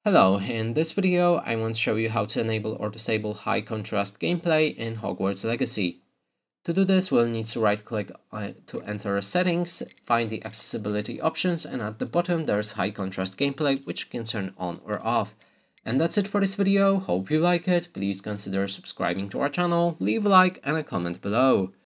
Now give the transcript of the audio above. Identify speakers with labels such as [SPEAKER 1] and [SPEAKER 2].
[SPEAKER 1] Hello, in this video I want to show you how to enable or disable high contrast gameplay in Hogwarts Legacy. To do this, we'll need to right click to enter settings, find the accessibility options, and at the bottom there's high contrast gameplay, which you can turn on or off. And that's it for this video. Hope you like it. Please consider subscribing to our channel, leave a like and a comment below.